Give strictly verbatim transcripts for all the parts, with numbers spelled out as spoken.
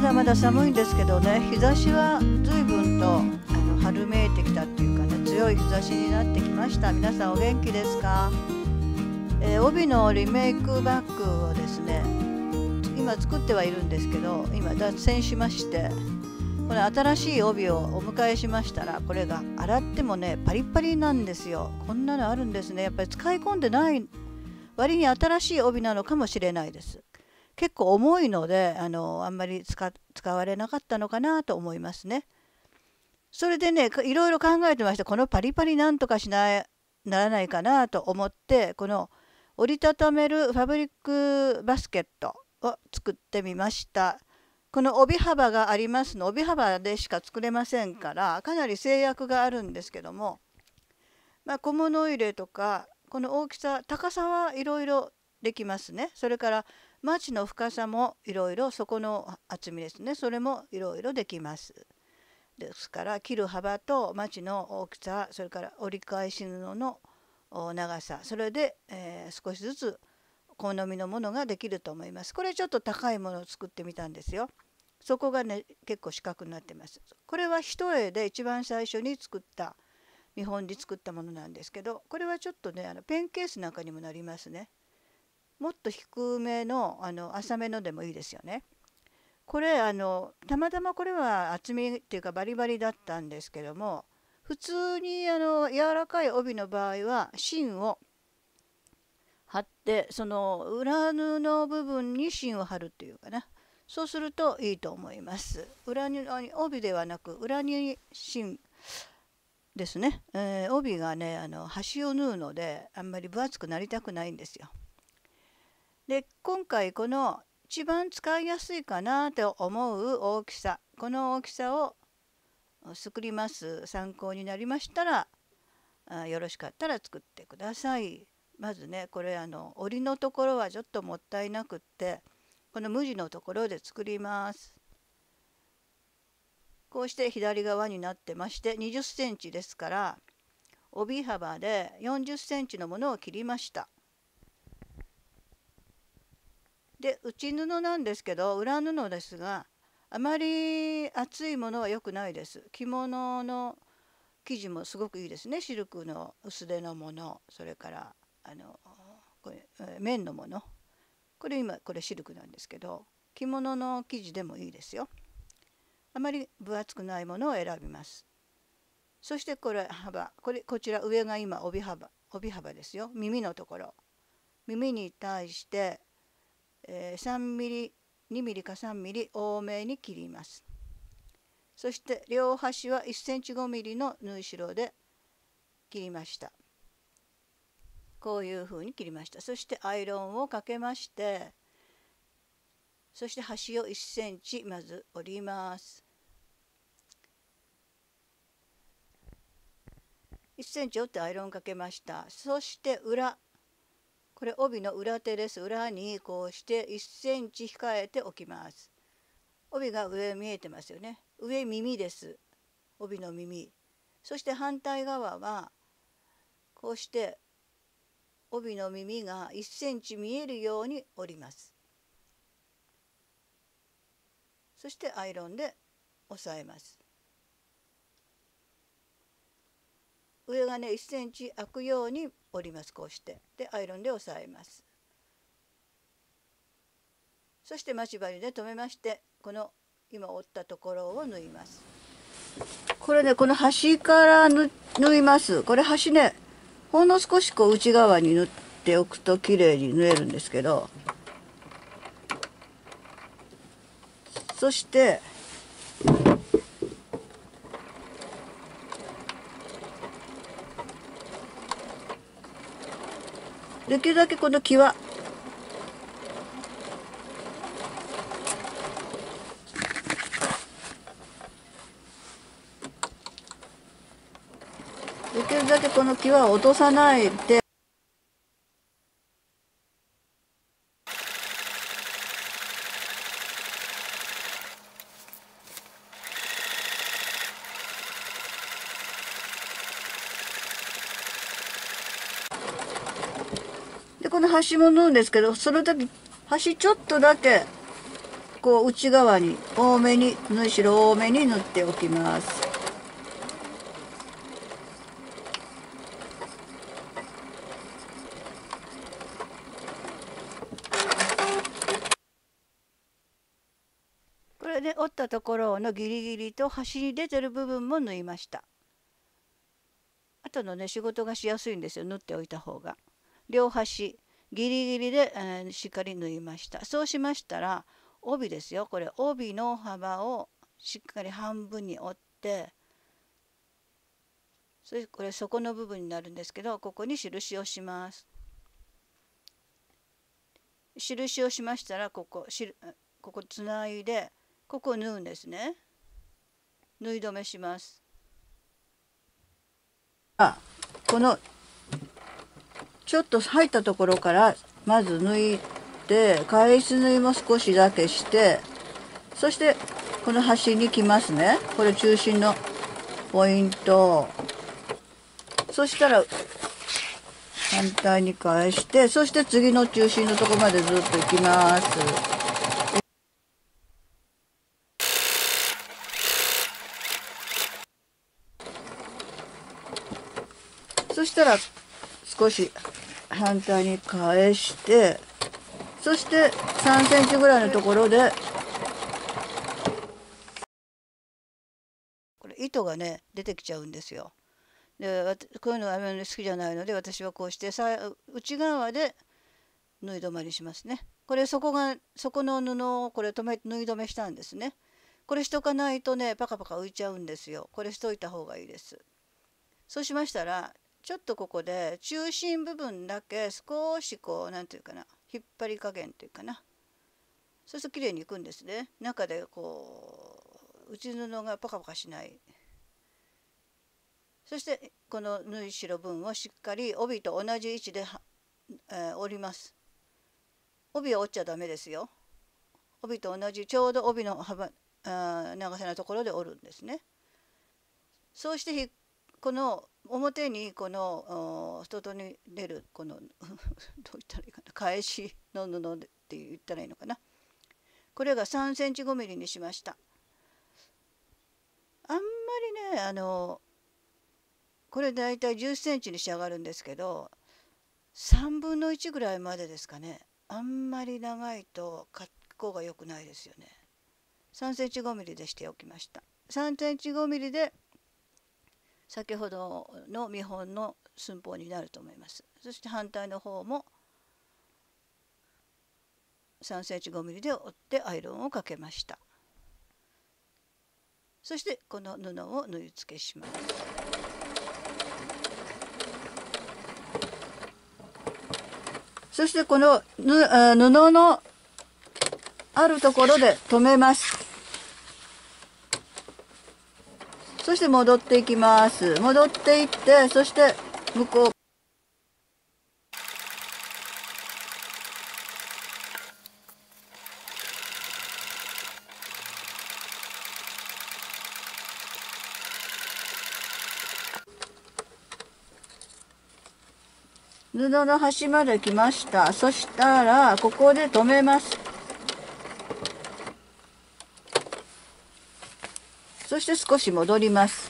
だまだ寒いんですけどね、日差しは随分とあの春めいてきたっていうかね、強い日差しになってきました。皆さんお元気ですか？えー、帯のリメイクバッグをですね、今作ってはいるんですけど、今脱線しまして、これ新しい帯をお迎えしましたら、これが洗ってもねパリッパリなんですよ。こんなのあるんですね。やっぱり使い込んでない割に新しい帯なのかもしれないです。結構重いので、あのあんまり 使, 使われなかったのかなと思いますね。それでね、いろいろ考えてました。このパリパリなんとかしないならないかなと思って、この折りたためるファブリックバスケットを作ってみました。この帯幅がありますの、帯幅でしか作れませんから、かなり制約があるんですけども、まあ、小物入れとか、この大きさ、高さはいろいろできますね。それからマチの深さもいろいろ、底の厚みですね、それもいろいろできます。ですから切る幅とマチの大きさ、それから折り返し布の長さ、それで、えー、少しずつ好みのものができると思います。これちょっと高いものを作ってみたんですよ。そこがね結構四角になってます。これは一重で一番最初に作った見本で作ったものなんですけど、これはちょっとねあのペンケースなんかにもなりますね。もっと低めの、あの浅めのでもいいですよね。これあのたまたまこれは厚みっていうかバリバリだったんですけども、普通にあの柔らかい帯の場合は芯を貼って、その裏布の部分に芯を貼るっていうかな、そうするといいと思います。裏に帯ではなく裏に芯ですね、えー、帯がねあの端を縫うのであんまり分厚くなりたくないんですよ。で今回この一番使いやすいかなと思う大きさ、この大きさを作ります。参考になりましたらあよろしかったら作ってください。まずねこれあの折りのところはちょっともったいなくって、この無地のところで作ります。こうして左側になってまして、にじゅっセンチですから帯幅でよんじゅっセンチのものを切りました。で内布なんですけど、裏布ですがあまり厚いものは良くないです。着物の生地もすごくいいですね。シルクの薄手のもの、それからあのこれ綿のもの、これ今これシルクなんですけど、着物の生地でもいいですよ。あまり分厚くないものを選びます。そしてこれ幅、これこちら上が今帯幅、帯幅ですよ。耳のところ、耳に対して、えー、さんミリ、にミリかさんミリ多めに切ります。そして両端はいっセンチごミリの縫い代で切りました。こういうふうに切りました。そしてアイロンをかけまして、そして端をいっセンチまず折ります。いっセンチ折ってアイロンかけました。そして裏、これ帯の裏手です。裏にこうしていっセンチ控えておきます。帯が上見えてますよね。上耳です。帯の耳。そして反対側はこうして帯の耳がいっセンチ見えるように折ります。そしてアイロンで押さえます。上がねいっセンチ開くように折ります。こうしてでアイロンで押さえます。そして待ち針で留めまして、この今折ったところを縫います。これねこの端から縫います。これ端ねほんの少しこう内側に縫っておくときれいに縫えるんですけど、そしてできるだけこの際できるだけこの際を落とさないで、でこの端も縫うんですけど、その時端ちょっとだけこう内側に多めに、縫い代多めに縫っておきます。これで折ったところのギリギリと端に出てる部分も縫いました。後のね仕事がしやすいんですよ、縫っておいた方が。両端ギリギリで、えー、しっかり縫いました。そうしましたら帯ですよ、これ帯の幅をしっかり半分に折って、それこれ底の部分になるんですけど、ここに印をします。印をしましたらここしここつないでここを縫うんですね。縫い止めします。あ、このちょっと入ったところからまず抜いて、返し縫いも少しだけして、そしてこの端に来ますね。これ中心のポイント。そしたら反対に返して、そして次の中心のところまでずっと行きます。そしたら少し反対に返して、そしてさんセンチぐらいのところでこれ糸がね出てきちゃうんですよ。でこういうのはあまり好きじゃないので、私はこうしてさ内側で縫い止まりしますね。これ底が底の布をこれ留め縫い止めしたんですね。これしとかないとねパカパカ浮いちゃうんですよ。これしといた方がいいです。そうしましたらちょっとここで中心部分だけ少しこうなんていうかな、引っ張り加減というかな、そうすると綺麗にいくんですね。中でこう内布がパカパカしない。そしてこの縫い代分をしっかり帯と同じ位置で、えー、折ります。帯は折っちゃダメですよ。帯と同じちょうど帯の幅あ長さのところで折るんですね。そうしてこの表にこの外に出るこのどう言ったらいいかな、返しの布って言ったらいいのかな、これがさんセンチごミリにしました。あんまりねあのこれだいたいじゅっセンチに仕上がるんですけど、さんぶんのいちぐらいまでですかね。あんまり長いと格好が良くないですよね。さんセンチごミリでしておきました。さんセンチごミリで先ほどの見本の寸法になると思います。そして反対の方もさんセンチごミリで折ってアイロンをかけました。そしてこの布を縫い付けします。そしてこの布のあるところで留めます。そして戻っていきます。戻っていって、そして向こう布の端まで来ました。そしたらここで留めます。そして少し戻ります。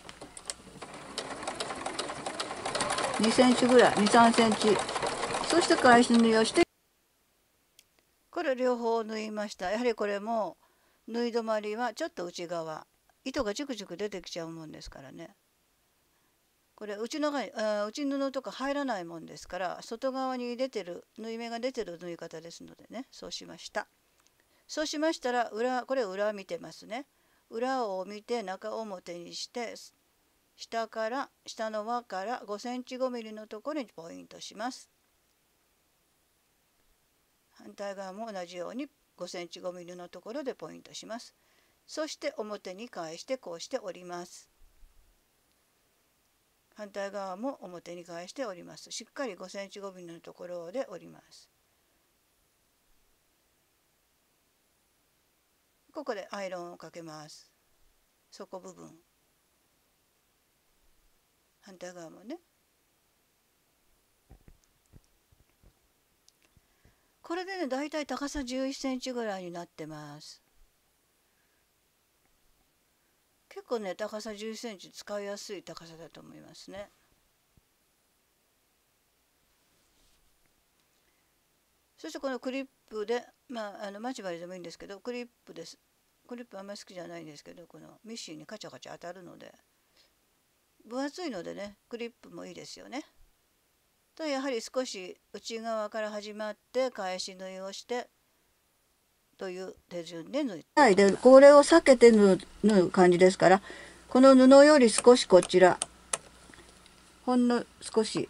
にセンチぐらい、に、さんセンチ。そして返し縫いをして、これ両方縫いました。やはりこれも縫い止まりはちょっと内側、糸がジュクジュク出てきちゃうもんですからね。これ内の中にあ内布とか入らないもんですから、外側に出てる縫い目が出てる縫い方ですのでね、そうしました。そうしましたら裏、これ裏見てますね。裏を見て中表にして、下から下の輪からごセンチごミリのところにポイントします。反対側も同じようにごセンチごミリのところでポイントします。そして表に返してこうして折ります。反対側も表に返して折ります。しっかりごセンチごミリのところで折ります。ここでアイロンをかけます。底部分。反対側もね。 これでねだいたい高さじゅういっセンチぐらいになってます。結構ね高さじゅういっセンチ使いやすい高さだと思いますね。そしてこのクリップでまああの待ち針でもいいんですけど、クリップです。クリップあんまり好きじゃないんですけど、このミシンにカチャカチャ当たるので分厚いのでねクリップもいいですよね。とやはり少し内側から始まって返し縫いをしてという手順で縫いはい、でこれを避けて縫う、縫う感じですから、この布より少しこちらほんの少し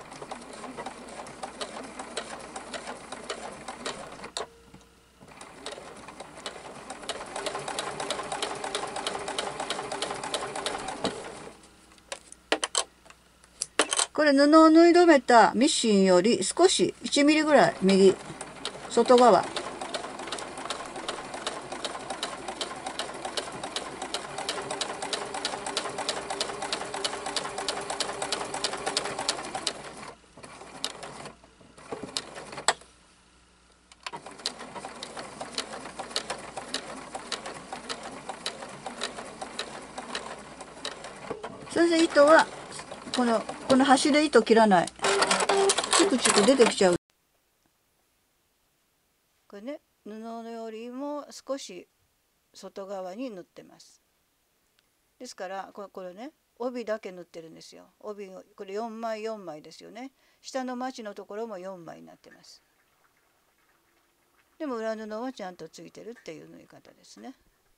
これ布を縫い留めたミシンより少しいちミリぐらい右外側それで糸はこのこの端で糸切らない。チクチク出てきちゃう。これね布よりも少し外側に縫ってます。ですからこれ、これね帯だけ縫ってるんですよ。帯をこれよんまいよんまいですよね。下のまちのところもよんまいになってます。でも裏布はちゃんとついてるっていう縫い方ですね。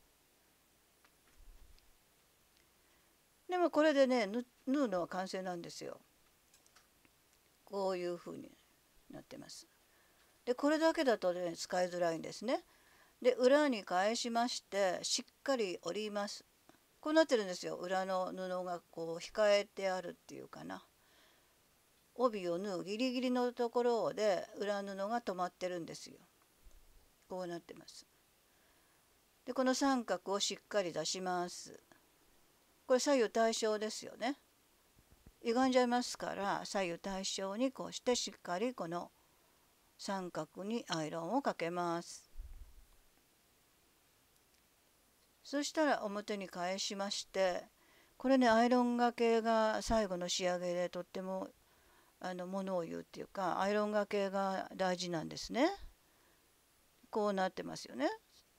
でもこれでね縫うのは完成なんですよ。こういう風になってます。でこれだけだとね使いづらいんですね。で裏に返しましてしっかり折ります。こうなってるんですよ。裏の布がこう控えてあるっていうかな。帯を縫うギリギリのところで裏布が止まってるんですよ。こうなってます。でこの三角をしっかり出します。これ左右対称ですよね。歪んじゃいますから左右対称にこうしてしっかりこの三角にアイロンをかけます。そしたら表に返しまして、これねアイロンがけが最後の仕上げでとってもあのものを言うっていうか、アイロンがけが大事なんですね。こうなってますよね。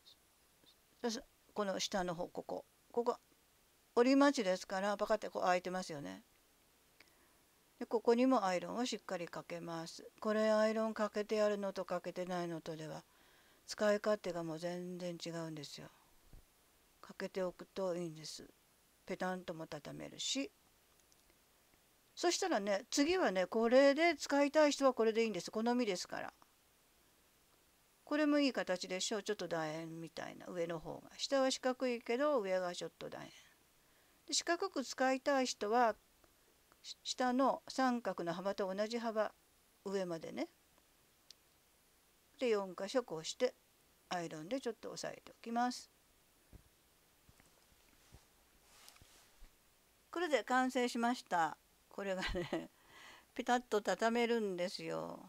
この下の方ここここ折り待ちですからパカってこう開いてますよね。でここにもアイロンをしっかりかけます。これアイロンかけてやるのとかけてないのとでは使い勝手がもう全然違うんですよ。かけておくといいんです。ペタンとも畳めるし。そしたらね次はねこれで使いたい人はこれでいいんです。好みですから。これもいい形でしょう。ちょっと楕円みたいな上の方が。下は四角いけど上がちょっと楕円。で四角く使いたい人は下の三角の幅と同じ幅上までね。でよん箇所こうしてアイロンでちょっと押さえておきます。これで完成しました。これがねピタッと畳めるんですよ。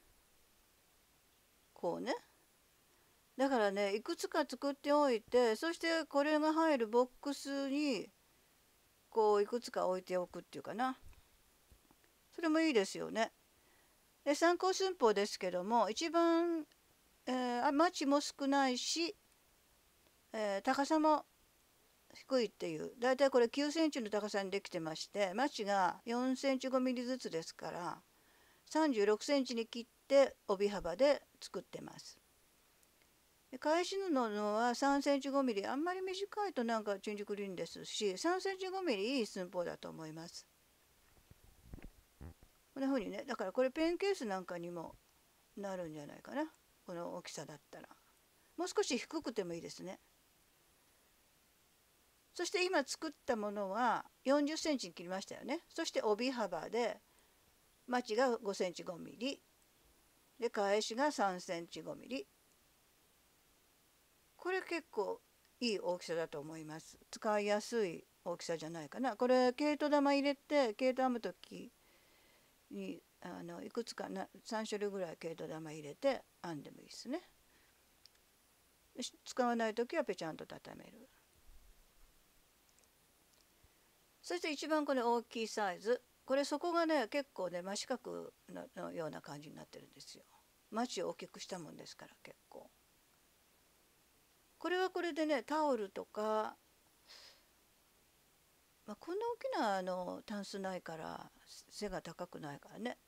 こうね。だからねいくつか作っておいて、そしてこれが入るボックスにこういくつか置いておくっていうかな。それもいいですよね。で参考寸法ですけども一番、えー、マチも少ないし、えー、高さも低いっていう、だいたいこれきゅうセンチの高さにできてまして、マチがよんセンチごミリずつですからさんじゅうろくセンチに切って帯幅で作ってます。で返し布のはさんセンチごミリ、あんまり短いとなんかチンジクリンですし、さんセンチごミリいい寸法だと思います。こんな風にね、だからこれペンケースなんかにもなるんじゃないかな。この大きさだったらもう少し低くてもいいですね。そして今作ったものはよんじゅっセンチに切りましたよね。そして帯幅でマチがごセンチごミリで返しがさんセンチごミリ。これ結構いい大きさだと思います。使いやすい大きさじゃないかな。これ毛糸玉入れて毛糸編む時にあのいくつかなさん種類ぐらい毛糸玉入れて編んでもいいですね。使わない時はぺちゃんと畳める。そして一番これ大きいサイズ、これ底がね結構ね真四角のような感じになってるんですよ。マチを大きくしたもんですから結構。これはこれでねタオルとか、まあ、こんな大きなあのタンスないから背が高くないからね。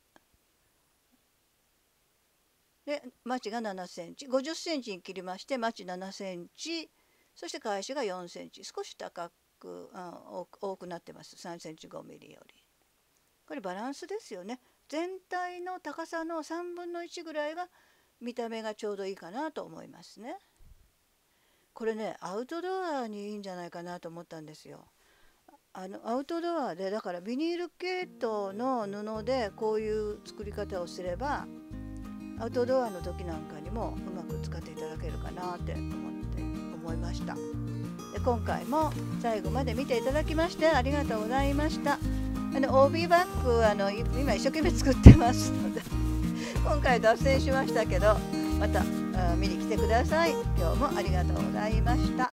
でマチがななセンチ、ごじゅっセンチに切りましてマチななセンチ、そして返しがよんセンチ、少し高く、うん、多く多くなってます。さんセンチごミリより。これバランスですよね。全体の高さのさんぶんのいちぐらいが見た目がちょうどいいかなと思いますね。これねアウトドアにいいんじゃないかなと思ったんですよ。あのアウトドアでだからビニール系統の布でこういう作り方をすればアウトドアの時なんかにもうまく使っていただけるかなって思って思いました。で今回も最後まで見ていただきましてありがとうございました。あの オービー バッグあの今一生懸命作ってますので今回脱線しましたけどまた見に来てください。今日もありがとうございました。